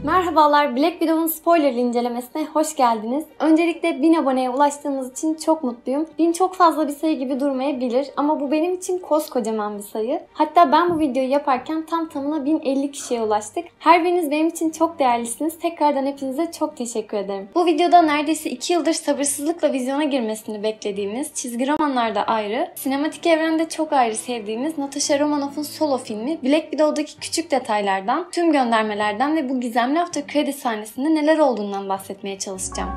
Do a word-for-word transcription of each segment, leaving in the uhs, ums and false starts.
Merhabalar, Black Widow'un spoilerlı incelemesine hoş geldiniz. Öncelikle bin aboneye ulaştığımız için çok mutluyum. bin çok fazla bir sayı gibi durmayabilir ama bu benim için koskocaman bir sayı. Hatta ben bu videoyu yaparken tam tamına bin elli kişiye ulaştık. Her biriniz benim için çok değerlisiniz. Tekrardan hepinize çok teşekkür ederim. Bu videoda neredeyse iki yıldır sabırsızlıkla vizyona girmesini beklediğimiz, çizgi romanlarda ayrı, sinematik evrende çok ayrı sevdiğimiz Natasha Romanoff'un solo filmi Black Widow'daki küçük detaylardan, tüm göndermelerden ve bu gizemli after credit sahnesinde neler olduğundan bahsetmeye çalışacağım.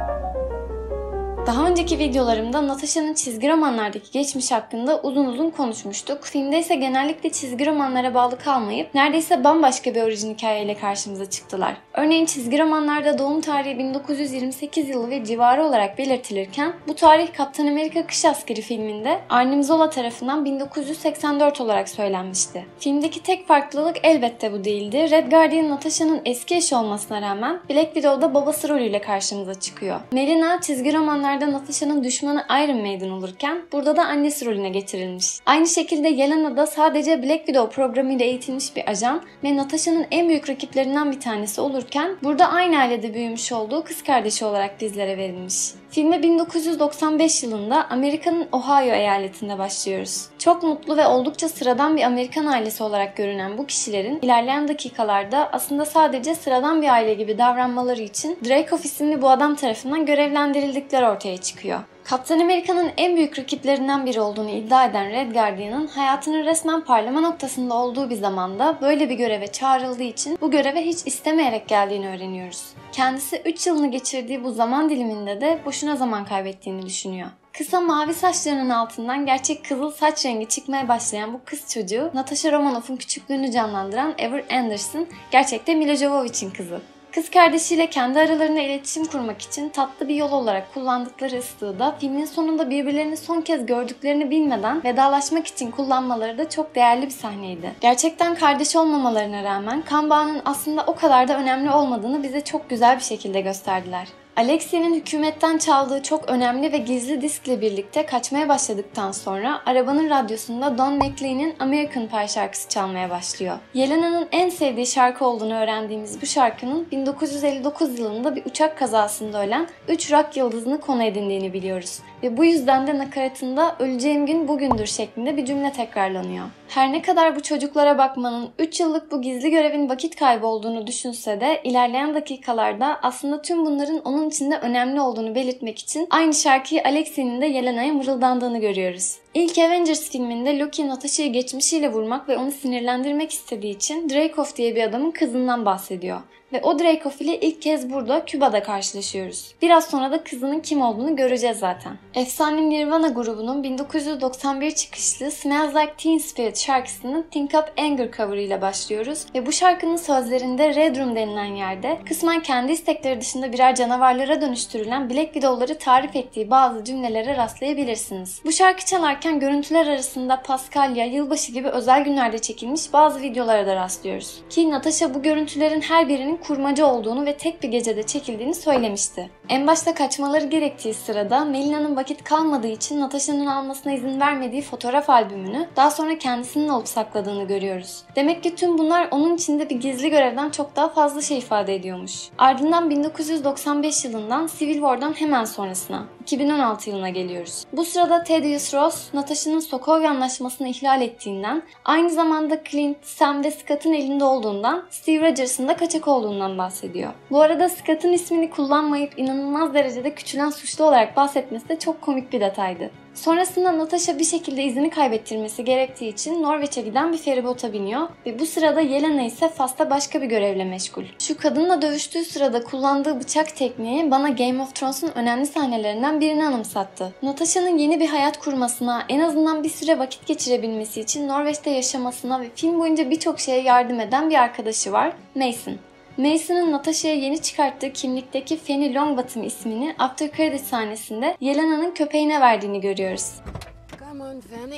Daha önceki videolarımda Natasha'nın çizgi romanlardaki geçmiş hakkında uzun uzun konuşmuştuk. Filmde ise genellikle çizgi romanlara bağlı kalmayıp neredeyse bambaşka bir orijin hikayeyle karşımıza çıktılar. Örneğin çizgi romanlarda doğum tarihi bin dokuz yüz yirmi sekiz yılı ve civarı olarak belirtilirken bu tarih Kaptan Amerika Kış Askeri filminde Arnim Zola tarafından bin dokuz yüz seksen dört olarak söylenmişti. Filmdeki tek farklılık elbette bu değildi. Red Guardian Natasha'nın eski eşi olmasına rağmen Black Widow'da babası rolüyle karşımıza çıkıyor. Melina çizgi romanlarda Natasha'nın düşmanı Iron Maiden olurken burada da annesi rolüne getirilmiş. Aynı şekilde Yelena da sadece Black Widow programıyla eğitilmiş bir ajan ve Natasha'nın en büyük rakiplerinden bir tanesi olurken burada aynı ailede büyümüş olduğu kız kardeşi olarak dizlere verilmiş. Filme bin dokuz yüz doksan beş yılında Amerika'nın Ohio eyaletinde başlıyoruz. Çok mutlu ve oldukça sıradan bir Amerikan ailesi olarak görünen bu kişilerin ilerleyen dakikalarda aslında sadece sıradan bir aile gibi davranmaları için Dreykov isimli bu adam tarafından görevlendirildikleri ortaya çıkıyor. Kaptan Amerika'nın en büyük rakiplerinden biri olduğunu iddia eden Red Guardian'ın hayatının resmen parlama noktasında olduğu bir zamanda böyle bir göreve çağrıldığı için bu göreve hiç istemeyerek geldiğini öğreniyoruz. Kendisi üç yılını geçirdiği bu zaman diliminde de boşuna zaman kaybettiğini düşünüyor. Kısa mavi saçlarının altından gerçek kızıl saç rengi çıkmaya başlayan bu kız çocuğu Natasha Romanoff'un küçüklüğünü canlandıran Ever Anderson gerçekten Milla Jovovich'in kızı. Kız kardeşiyle kendi aralarında iletişim kurmak için tatlı bir yol olarak kullandıkları ıslığı da filmin sonunda birbirlerini son kez gördüklerini bilmeden vedalaşmak için kullanmaları da çok değerli bir sahneydi. Gerçekten kardeş olmamalarına rağmen kan bağının aslında o kadar da önemli olmadığını bize çok güzel bir şekilde gösterdiler. Alexia'nın hükümetten çaldığı çok önemli ve gizli diskle birlikte kaçmaya başladıktan sonra arabanın radyosunda Don McLean'in American Pie şarkısı çalmaya başlıyor. Yelena'nın en sevdiği şarkı olduğunu öğrendiğimiz bu şarkının bin dokuz yüz elli dokuz yılında bir uçak kazasında ölen üç rock yıldızını konu edindiğini biliyoruz. Ve bu yüzden de nakaratında "Öleceğim gün bugündür" şeklinde bir cümle tekrarlanıyor. Her ne kadar bu çocuklara bakmanın üç yıllık bu gizli görevin vakit kaybı olduğunu düşünse de ilerleyen dakikalarda aslında tüm bunların onun için de önemli olduğunu belirtmek için aynı şarkıyı Alexia'nın da Yelena'ya mırıldandığını görüyoruz. İlk Avengers filminde Loki Natasha'yı geçmişiyle vurmak ve onu sinirlendirmek istediği için Dreykov diye bir adamın kızından bahsediyor. Ve o Dreykov ile ilk kez burada Küba'da karşılaşıyoruz. Biraz sonra da kızının kim olduğunu göreceğiz zaten. Efsane Nirvana grubunun bin dokuz yüz doksan bir çıkışlı Smells Like Teen Spirit şarkısının Think Up Anger cover ile başlıyoruz. Ve bu şarkının sözlerinde Red Room denilen yerde kısmen kendi istekleri dışında birer canavarlara dönüştürülen Black Widow'ları tarif ettiği bazı cümlelere rastlayabilirsiniz. Bu şarkı çalarken görüntüler arasında Paskalya, yılbaşı gibi özel günlerde çekilmiş bazı videolara da rastlıyoruz. Ki Natasha bu görüntülerin her birinin kurmaca olduğunu ve tek bir gecede çekildiğini söylemişti. En başta kaçmaları gerektiği sırada Melina'nın vakit kalmadığı için Natasha'nın almasına izin vermediği fotoğraf albümünü daha sonra kendisinin alıp sakladığını görüyoruz. Demek ki tüm bunlar onun içinde bir gizli görevden çok daha fazla şey ifade ediyormuş. Ardından bin dokuz yüz doksan beş yılından Civil War'dan hemen sonrasına, iki bin on altı yılına geliyoruz. Bu sırada Thaddeus Ross, Natasha'nın Sokovia Anlaşması'nı ihlal ettiğinden, aynı zamanda Clint, Sam ve Scott'ın elinde olduğundan, Steve Rogers'ın da kaçak olduğundan bahsediyor. Bu arada Scott'ın ismini kullanmayıp inanılmaz derecede küçülen suçlu olarak bahsetmesi de çok komik bir detaydı. Sonrasında Natasha bir şekilde izini kaybettirmesi gerektiği için Norveç'e giden bir feribota biniyor ve bu sırada Yelena ise Fas'ta başka bir görevle meşgul. Şu kadınla dövüştüğü sırada kullandığı bıçak tekniği bana Game of Thrones'un önemli sahnelerinden birini anımsattı. Natasha'nın yeni bir hayat kurmasına, en azından bir süre vakit geçirebilmesi için Norveç'te yaşamasına ve film boyunca birçok şeye yardım eden bir arkadaşı var, Mason. Mason'ın Natasha'ya yeni çıkarttığı kimlikteki Fanny Longbottom ismini after credit sahnesinde Yelena'nın köpeğine verdiğini görüyoruz. Come on, Fanny.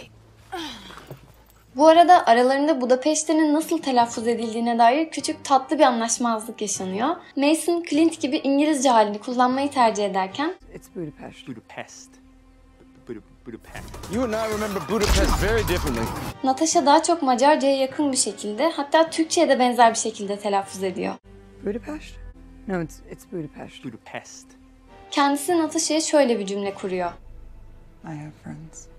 Bu arada aralarında Budapeşte'nin nasıl telaffuz edildiğine dair küçük tatlı bir anlaşmazlık yaşanıyor. Mason, Clint gibi İngilizce halini kullanmayı tercih ederken It's Budapest. Budapest. Budapest. You and I remember Budapest very differently. Natasha daha çok Macarca'ya yakın bir şekilde, hatta Türkçe'ye de benzer bir şekilde telaffuz ediyor. Budapest? No, it's it's Budapest. Budapest. Kendisi Natasha'ya şöyle bir cümle kuruyor. I have friends.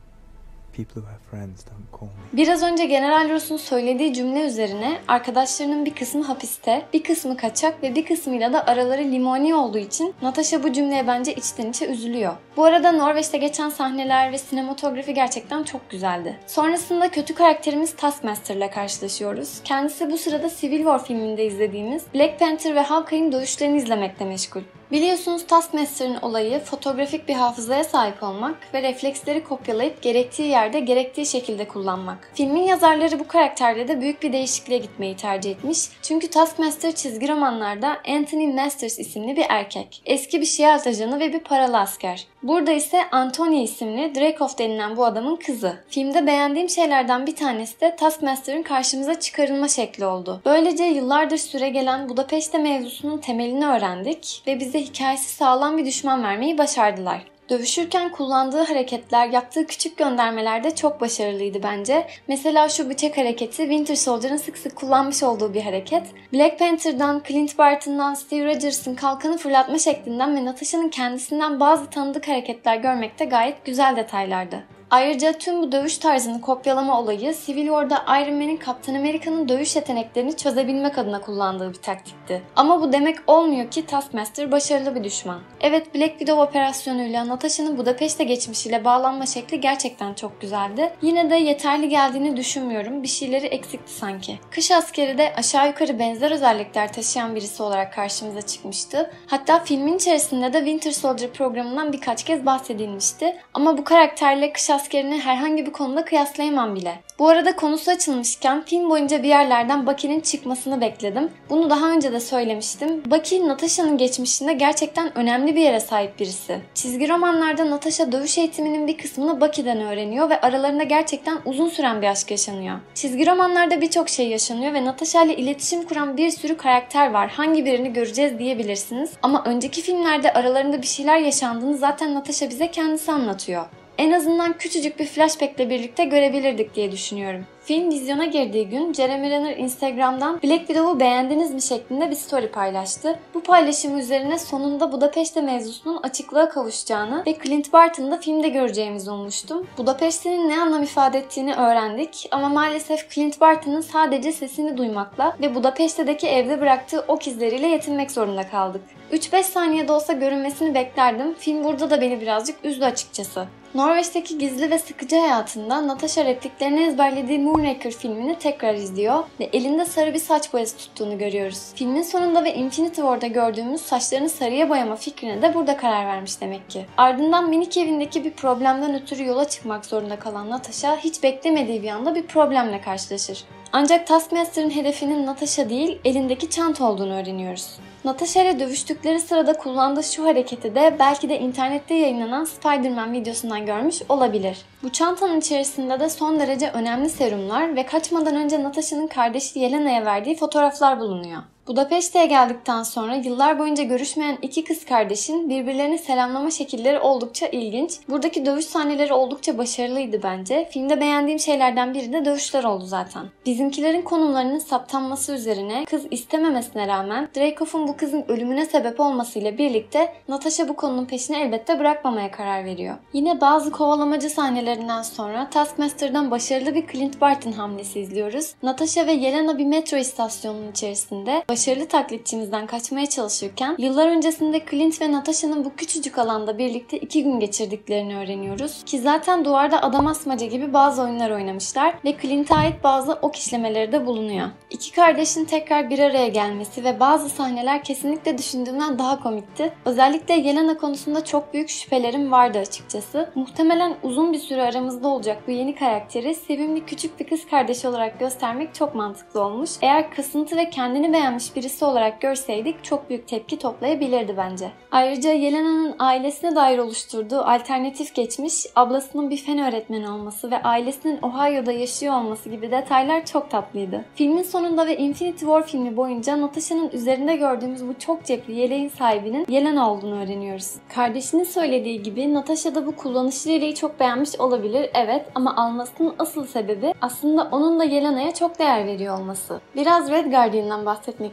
People who have friends don't call me. Biraz önce General Ross'un söylediği cümle üzerine arkadaşlarının bir kısmı hapiste, bir kısmı kaçak ve bir kısmıyla da araları limoni olduğu için Natasha bu cümleye bence içten içe üzülüyor. Bu arada Norveç'te geçen sahneler ve sinematografi gerçekten çok güzeldi. Sonrasında kötü karakterimiz Taskmaster'la karşılaşıyoruz. Kendisi bu sırada Civil War filminde izlediğimiz Black Panther ve Hawkeye'in dövüşlerini izlemekle meşgul. Biliyorsunuz Taskmaster'ın olayı fotoğrafik bir hafızaya sahip olmak ve refleksleri kopyalayıp gerektiği yerde gerektiği şekilde kullanmak. Filmin yazarları bu karakterde de büyük bir değişikliğe gitmeyi tercih etmiş. Çünkü Taskmaster çizgi romanlarda Anthony Masters isimli bir erkek. Eski bir şialt ajanı ve bir paralı asker. Burada ise Antonia isimli Dreykov denilen bu adamın kızı. Filmde beğendiğim şeylerden bir tanesi de Taskmaster'ın karşımıza çıkarılma şekli oldu. Böylece yıllardır süregelen Budapeşte mevzusunun temelini öğrendik ve bize hikayesi sağlam bir düşman vermeyi başardılar. Dövüşürken kullandığı hareketler, yaptığı küçük göndermeler de çok başarılıydı bence. Mesela şu bıçak hareketi Winter Soldier'ın sık sık kullanmış olduğu bir hareket. Black Panther'dan, Clint Barton'dan, Steve Rogers'ın kalkanı fırlatma şeklinden ve Natasha'nın kendisinden bazı tanıdık hareketler görmek de gayet güzel detaylardı. Ayrıca tüm bu dövüş tarzını kopyalama olayı Civil War'da Iron Man'in Kaptan Amerika'nın dövüş yeteneklerini çözebilmek adına kullandığı bir taktikti. Ama bu demek olmuyor ki Taskmaster başarılı bir düşman. Evet, Black Widow operasyonuyla Natasha'nın Budapeşte geçmişiyle bağlanma şekli gerçekten çok güzeldi. Yine de yeterli geldiğini düşünmüyorum. Bir şeyleri eksikti sanki. Kış askeri de aşağı yukarı benzer özellikler taşıyan birisi olarak karşımıza çıkmıştı. Hatta filmin içerisinde de Winter Soldier programından birkaç kez bahsedilmişti. Ama bu karakterle kış askerini herhangi bir konuda kıyaslayamam bile. Bu arada konusu açılmışken film boyunca bir yerlerden Bucky'nin çıkmasını bekledim. Bunu daha önce de söylemiştim. Bucky, Natasha'nın geçmişinde gerçekten önemli bir yere sahip birisi. Çizgi romanlarda Natasha dövüş eğitiminin bir kısmını Bucky'den öğreniyor ve aralarında gerçekten uzun süren bir aşk yaşanıyor. Çizgi romanlarda birçok şey yaşanıyor ve Natasha ile iletişim kuran bir sürü karakter var. Hangi birini göreceğiz diyebilirsiniz. Ama önceki filmlerde aralarında bir şeyler yaşandığını zaten Natasha bize kendisi anlatıyor. En azından küçücük bir flashback'le birlikte görebilirdik diye düşünüyorum. Film vizyona girdiği gün Jeremy Renner Instagram'dan Black Widow'u beğendiniz mi şeklinde bir story paylaştı. Bu paylaşımı üzerine sonunda Budapeşte mevzusunun açıklığa kavuşacağını ve Clint Barton'ı da filmde göreceğimizi ummuştum. Budapeşte'nin ne anlam ifade ettiğini öğrendik ama maalesef Clint Barton'ın sadece sesini duymakla ve Budapeşte'deki evde bıraktığı ok izleriyle yetinmek zorunda kaldık. üç beş saniyede olsa görünmesini beklerdim. Film burada da beni birazcık üzdü açıkçası. Norveç'teki gizli ve sıkıcı hayatında Natasha repliklerini ezberlediği Moonraker filmini tekrar izliyor ve elinde sarı bir saç boyası tuttuğunu görüyoruz. Filmin sonunda ve Infinity War'da gördüğümüz saçlarını sarıya boyama fikrine de burada karar vermiş demek ki. Ardından minik evindeki bir problemden ötürü yola çıkmak zorunda kalan Natasha hiç beklemediği bir anda bir problemle karşılaşır. Ancak Taskmaster'ın hedefinin Natasha değil, elindeki çanta olduğunu öğreniyoruz. Natasha ile dövüştükleri sırada kullandığı şu hareketi de belki de internette yayınlanan Spider-Man videosundan görmüş olabilir. Bu çantanın içerisinde de son derece önemli serumlar ve kaçmadan önce Natasha'nın kardeşi Yelena'ya verdiği fotoğraflar bulunuyor. Budapeşte'ye geldikten sonra yıllar boyunca görüşmeyen iki kız kardeşin birbirlerini selamlama şekilleri oldukça ilginç. Buradaki dövüş sahneleri oldukça başarılıydı bence. Filmde beğendiğim şeylerden biri de dövüşler oldu zaten. Bizimkilerin konumlarının saptanması üzerine kız istememesine rağmen Dreykov'un bu kızın ölümüne sebep olmasıyla birlikte Natasha bu konunun peşini elbette bırakmamaya karar veriyor. Yine bazı kovalamacı sahnelerinden sonra Taskmaster'dan başarılı bir Clint Barton hamlesi izliyoruz. Natasha ve Yelena bir metro istasyonunun içerisinde başarılı taklitçimizden kaçmaya çalışırken yıllar öncesinde Clint ve Natasha'nın bu küçücük alanda birlikte iki gün geçirdiklerini öğreniyoruz. Ki zaten duvarda adam asmaca gibi bazı oyunlar oynamışlar ve Clint'e ait bazı ok işlemeleri de bulunuyor. İki kardeşin tekrar bir araya gelmesi ve bazı sahneler kesinlikle düşündüğümden daha komikti. Özellikle Yelena konusunda çok büyük şüphelerim vardı açıkçası. Muhtemelen uzun bir süre aramızda olacak bu yeni karakteri sevimli küçük bir kız kardeşi olarak göstermek çok mantıklı olmuş. Eğer kasıntı ve kendini beğenmiş birisi olarak görseydik çok büyük tepki toplayabilirdi bence. Ayrıca Yelena'nın ailesine dair oluşturduğu alternatif geçmiş, ablasının bir fen öğretmeni olması ve ailesinin Ohio'da yaşıyor olması gibi detaylar çok tatlıydı. Filmin sonunda ve Infinity War filmi boyunca Natasha'nın üzerinde gördüğümüz bu çok cepli yeleğin sahibinin Yelena olduğunu öğreniyoruz. Kardeşinin söylediği gibi Natasha da bu kullanışlı yeleği çok beğenmiş olabilir, evet, ama almasının asıl sebebi aslında onun da Yelena'ya çok değer veriyor olması. Biraz Red Guardian'dan bahsetmek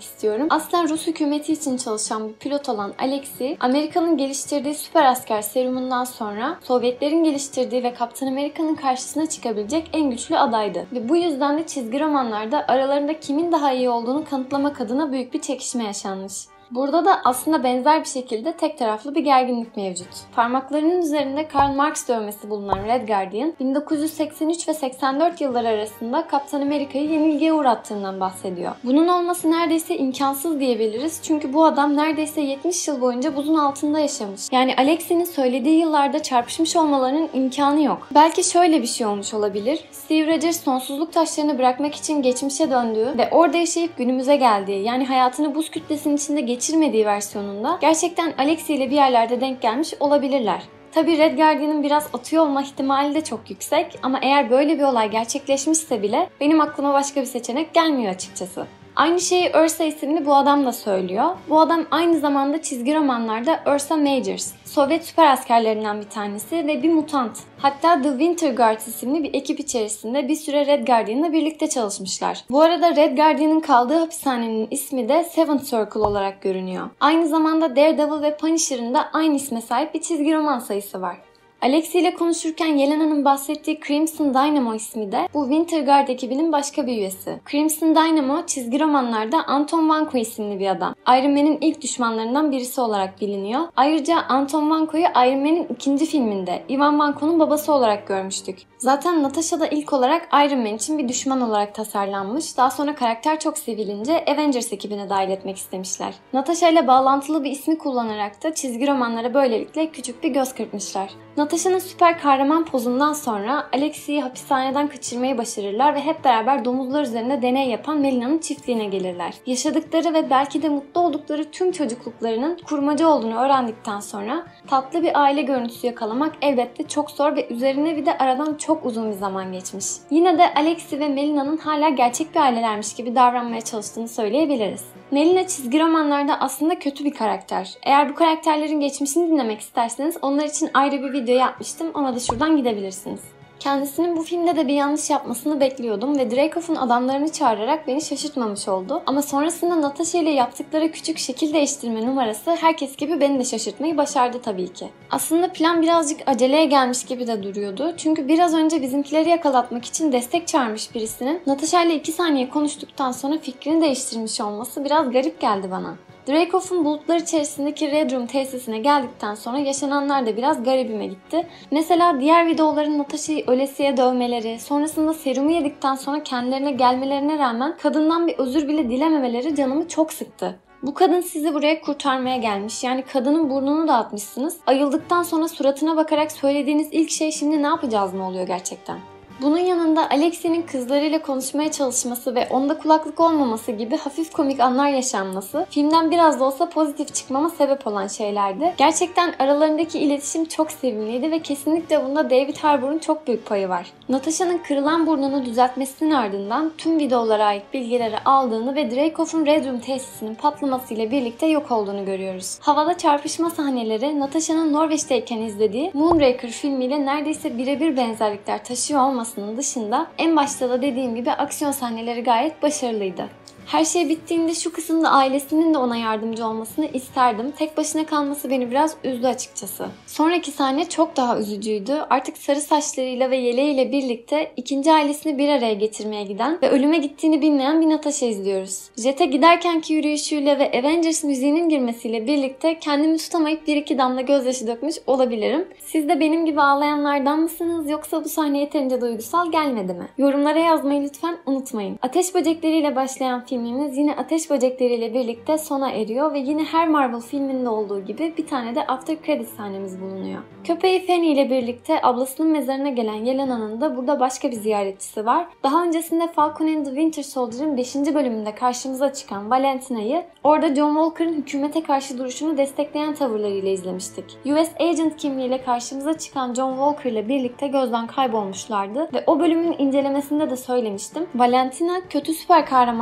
istiyorum. Aslen Rus hükümeti için çalışan bir pilot olan Alexei, Amerika'nın geliştirdiği süper asker serumundan sonra Sovyetlerin geliştirdiği ve Kaptan Amerika'nın karşısına çıkabilecek en güçlü adaydı. Ve bu yüzden de çizgi romanlarda aralarında kimin daha iyi olduğunu kanıtlamak adına büyük bir çekişme yaşanmış. Burada da aslında benzer bir şekilde tek taraflı bir gerginlik mevcut. Parmaklarının üzerinde Karl Marx dövmesi bulunan Red Guardian, bin dokuz yüz seksen üç ve seksen dört yılları arasında Kaptan Amerika'yı yenilgiye uğrattığından bahsediyor. Bunun olması neredeyse imkansız diyebiliriz çünkü bu adam neredeyse yetmiş yıl boyunca buzun altında yaşamış. Yani Alexei'nin söylediği yıllarda çarpışmış olmalarının imkanı yok. Belki şöyle bir şey olmuş olabilir. Steve Rogers sonsuzluk taşlarını bırakmak için geçmişe döndüğü ve orada yaşayıp günümüze geldiği, yani hayatını buz kütlesinin içinde geçirmediği versiyonunda gerçekten Alexei ile bir yerlerde denk gelmiş olabilirler. Tabii Red Guardian'ın biraz atıyor olma ihtimali de çok yüksek ama eğer böyle bir olay gerçekleşmişse bile benim aklıma başka bir seçenek gelmiyor açıkçası. Aynı şeyi Ursa isimli bu adam da söylüyor. Bu adam aynı zamanda çizgi romanlarda Ursa Majors, Sovyet süper askerlerinden bir tanesi ve bir mutant. Hatta The Winter Guards isimli bir ekip içerisinde bir süre Red Guardian'la birlikte çalışmışlar. Bu arada Red Guardian'ın kaldığı hapishanenin ismi de Seventh Circle olarak görünüyor. Aynı zamanda Daredevil ve Punisher'ın da aynı isme sahip bir çizgi roman sayısı var. Alexei ile konuşurken Yelena'nın bahsettiği Crimson Dynamo ismi de bu Winter Guard ekibinin başka bir üyesi. Crimson Dynamo çizgi romanlarda Anton Vanko isimli bir adam. Iron Man'in ilk düşmanlarından birisi olarak biliniyor. Ayrıca Anton Vanko'yu Iron Man'in ikinci filminde Ivan Vanko'nun babası olarak görmüştük. Zaten Natasha da ilk olarak Iron Man için bir düşman olarak tasarlanmış. Daha sonra karakter çok sevilince Avengers ekibine dahil etmek istemişler. Natasha ile bağlantılı bir ismi kullanarak da çizgi romanlara böylelikle küçük bir göz kırpmışlar. Natasha'nın süper kahraman pozundan sonra Alexei'yi hapishaneden kaçırmayı başarırlar ve hep beraber domuzlar üzerinde deney yapan Melina'nın çiftliğine gelirler. Yaşadıkları ve belki de mutlu oldukları tüm çocukluklarının kurmaca olduğunu öğrendikten sonra tatlı bir aile görüntüsü yakalamak elbette çok zor ve üzerine bir de aradan çok uzun bir zaman geçmiş. Yine de Alexei ve Melina'nın hala gerçek bir ailelermiş gibi davranmaya çalıştığını söyleyebiliriz. Melina çizgi romanlarda aslında kötü bir karakter. Eğer bu karakterlerin geçmişini dinlemek isterseniz onlar için ayrı bir video yapmıştım. Ona da şuradan gidebilirsiniz. Kendisinin bu filmde de bir yanlış yapmasını bekliyordum ve Dreykov'un adamlarını çağırarak beni şaşırtmamış oldu. Ama sonrasında Natasha ile yaptıkları küçük şekil değiştirme numarası herkes gibi beni de şaşırtmayı başardı tabii ki. Aslında plan birazcık aceleye gelmiş gibi de duruyordu. Çünkü biraz önce bizimkileri yakalatmak için destek çağırmış birisinin Natasha ile iki saniye konuştuktan sonra fikrini değiştirmiş olması biraz garip geldi bana. Dreykov'un bulutlar içerisindeki Red Room tesisine geldikten sonra yaşananlar da biraz garibime gitti. Mesela diğer videoların Natasha'yı ölesiye dövmeleri, sonrasında serumu yedikten sonra kendilerine gelmelerine rağmen kadından bir özür bile dilememeleri canımı çok sıktı. Bu kadın sizi buraya kurtarmaya gelmiş. Yani kadının burnunu dağıtmışsınız. Ayıldıktan sonra suratına bakarak söylediğiniz ilk şey şimdi ne yapacağız mı oluyor gerçekten? Bunun yanında Alexei'nin kızlarıyla konuşmaya çalışması ve onda kulaklık olmaması gibi hafif komik anlar yaşanması filmden biraz da olsa pozitif çıkmama sebep olan şeylerdi. Gerçekten aralarındaki iletişim çok sevimliydi ve kesinlikle bunda David Harbour'un çok büyük payı var. Natasha'nın kırılan burnunu düzeltmesinin ardından tüm videolara ait bilgileri aldığını ve Dreykov'un Red Room tesisinin patlamasıyla birlikte yok olduğunu görüyoruz. Havada çarpışma sahneleri Natasha'nın Norveç'teyken izlediği Moonraker filmiyle neredeyse birebir benzerlikler taşıyor olması dışında en başta da dediğim gibi aksiyon sahneleri gayet başarılıydı. Her şey bittiğinde şu kısımda ailesinin de ona yardımcı olmasını isterdim. Tek başına kalması beni biraz üzdü açıkçası. Sonraki sahne çok daha üzücüydü. Artık sarı saçlarıyla ve yeleğiyle birlikte ikinci ailesini bir araya getirmeye giden ve ölüme gittiğini bilmeyen bir Natasha izliyoruz. Jet'e giderkenki yürüyüşüyle ve Avengers müziğinin girmesiyle birlikte kendimi tutamayıp bir iki damla gözyaşı dökmüş olabilirim. Siz de benim gibi ağlayanlardan mısınız yoksa bu sahne yeterince duygusal gelmedi mi? Yorumlara yazmayı lütfen unutmayın. Ateş böcekleriyle başlayan film Filmimiz yine ateş böcekleriyle birlikte sona eriyor ve yine her Marvel filminde olduğu gibi bir tane de after credit sahnemiz bulunuyor. Köpeği Fanny ile birlikte ablasının mezarına gelen Yelena'nın da burada başka bir ziyaretçisi var. Daha öncesinde Falcon and the Winter Soldier'ın beşinci bölümünde karşımıza çıkan Valentina'yı orada John Walker'ın hükümete karşı duruşunu destekleyen tavırlarıyla izlemiştik. U S Agent kimliğiyle karşımıza çıkan John Walker ile birlikte gözden kaybolmuşlardı ve o bölümün incelemesinde de söylemiştim. Valentina kötü süper kahramanlardan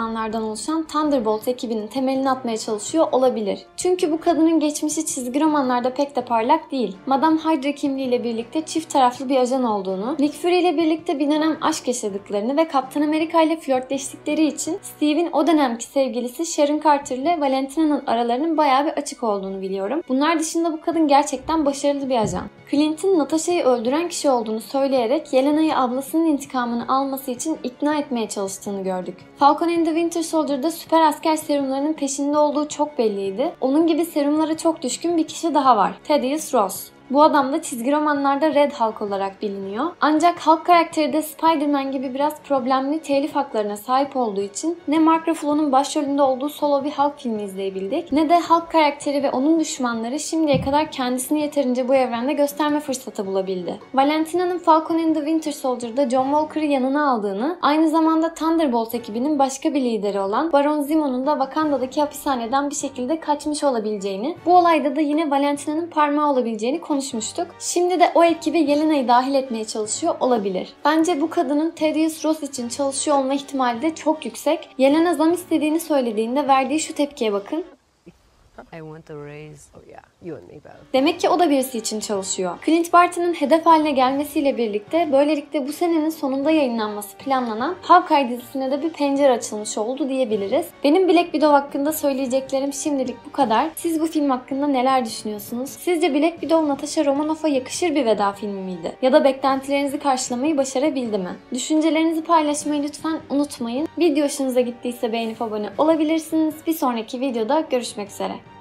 kişilerden oluşan Thunderbolt ekibinin temelini atmaya çalışıyor olabilir. Çünkü bu kadının geçmişi çizgi romanlarda pek de parlak değil. Madame Hydra kimliğiyle birlikte çift taraflı bir ajan olduğunu, Nick Fury ile birlikte bir dönem aşk yaşadıklarını ve Kaptan Amerika ile flörtleştikleri için Steve'in o dönemki sevgilisi Sharon Carter ile Valentina'nın aralarının bayağı bir açık olduğunu biliyorum. Bunlar dışında bu kadın gerçekten başarılı bir ajan. Clint'in Natasha'yı öldüren kişi olduğunu söyleyerek Yelena'yı ablasının intikamını alması için ikna etmeye çalıştığını gördük. Falcon and the Winter Soldier'da süper asker serumlarının peşinde olduğu çok belliydi. Onun gibi serumlara çok düşkün bir kişi daha var. Thaddeus Ross. Bu adam da çizgi romanlarda Red Hulk olarak biliniyor. Ancak Hulk karakteri de Spider-Man gibi biraz problemli telif haklarına sahip olduğu için ne Mark Ruffalo'nun başrolünde olduğu solo bir Hulk filmi izleyebildik, ne de Hulk karakteri ve onun düşmanları şimdiye kadar kendisini yeterince bu evrende gösterme fırsatı bulabildi. Valentina'nın Falcon and the Winter Soldier'da John Walker'ı yanına aldığını, aynı zamanda Thunderbolt ekibinin başka bir lideri olan Baron Zemo'nun da Wakanda'daki hapishaneden bir şekilde kaçmış olabileceğini, bu olayda da yine Valentina'nın parmağı olabileceğini konuşmuştuk. Şimdi de o ekibe Yelena'yı dahil etmeye çalışıyor olabilir. Bence bu kadının Thaddeus Ross için çalışıyor olma ihtimali de çok yüksek. Yelena zam istediğini söylediğinde verdiği şu tepkiye bakın. I want a raise. Oh yeah, you and me both. Demek ki o da birisi için çalışıyor. Clint Barton'ın hedef haline gelmesiyle birlikte böylelikle bu senenin sonunda yayınlanması planlanan Hawkeye dizisine de bir pencere açılmış oldu diyebiliriz. Benim Black Widow hakkında söyleyeceklerim şimdilik bu kadar. Siz bu film hakkında neler düşünüyorsunuz? Sizce Black Widow Natasha Romanoff'a yakışır bir veda filmi miydi? Ya da beklentilerinizi karşılamayı başarabildi mi? Düşüncelerinizi paylaşmayı lütfen unutmayın. Video hoşunuza gittiyse beğenip abone olabilirsiniz. Bir sonraki videoda görüşmek üzere.